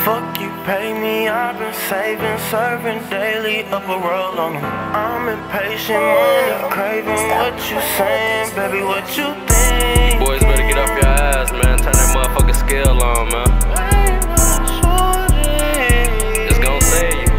Fuck you, pay me, I've been saving, serving daily, up a roll on them. I'm impatient, money craving, what you saying, baby, what you think? Boys better get off your ass, man, turn that motherfucking scale on, man. It's gon' save you.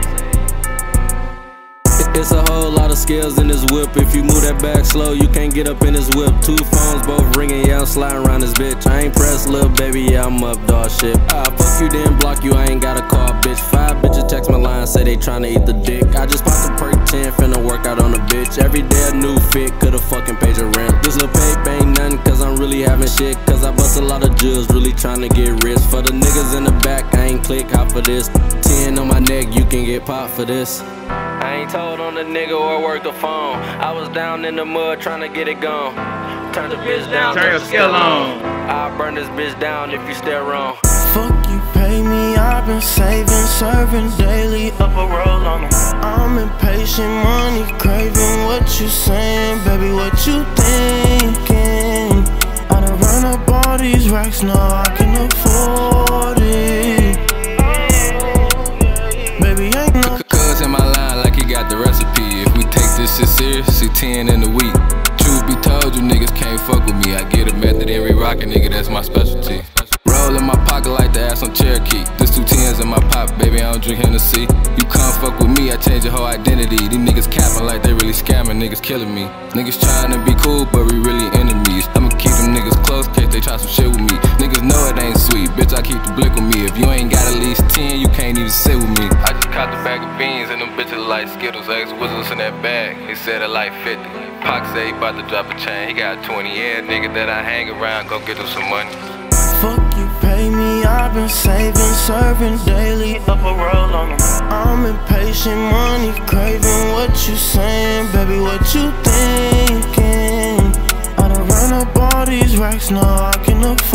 It's a whole lot of skills in this whip. If you move that back slow, you can't get up in this whip. 2 phones both ringing, yeah, I'm sliding around this bitch. I ain't pressed, little baby, yeah, I'm up, dog shit. Fuck you, then block you, I ain't got a call, bitch. 5 bitches text my line, say they tryna eat the dick. I just popped the perk 10, finna work out on the bitch. Every day a new fit, could've fucking paid your rent. This little paper ain't nothing, cause I'm really having shit. Cause I bust a lot of jewels, really tryna get rich. For the niggas in the back, I ain't click hop for this. 10 on my neck, you can get popped for this. I ain't told on the nigga or work the phone. I was down in the mud trying to get it gone. Turn the bitch down, turn your skill on. I'll burn this bitch down if you stare wrong. Fuck you, pay me, I've been saving, serving daily, up a roll on them. I'm impatient, money craving, what you saying, baby, what you thinking? I done run up all these racks, now I can afford it. Baby, ain't no in my line like he got the recipe. If we take this shit serious, see 10 in a week. Truth be told, you niggas can't fuck with me. I get a method and re-rockin', nigga, that's my specialty. Roll in my pocket like the ass on Cherokee. This 2 10s in my pop, baby, I don't drink Hennessy. You come fuck with me, I change your whole identity. These niggas capping like they really scamming, niggas killing me. Niggas trying to be cool, but we really enemies. I'ma keep them niggas close, case they try some shit with me. Niggas know it ain't sweet, bitch, I keep the blick with me. If you ain't got at least 10, you can't even sit with me. I just caught the bag of beans and them bitches like Skittles. Eggs wizards in that bag, he said it like 50. Pac say he bout to drop a chain, he got 20. Yeah, nigga that I hang around, go get him some money. fuck you, pay me, I've been saving, serving daily, up a roll on them. I'm impatient, money craving, what you saying, baby, what you thinking? I done run up all these racks, now I can afford